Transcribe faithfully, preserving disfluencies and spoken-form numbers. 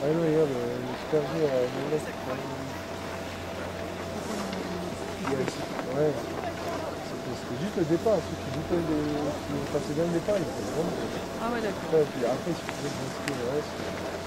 Ah non, regarde, le super dur à Monaco. Ouais, c'était c'était juste le départ. Ceux qui boutonne des. Qui passaient bien le départ, ils étaient vraiment. Ah ouais, d'accord. Ouais, puis après, il suffisait de m'inscrire le reste.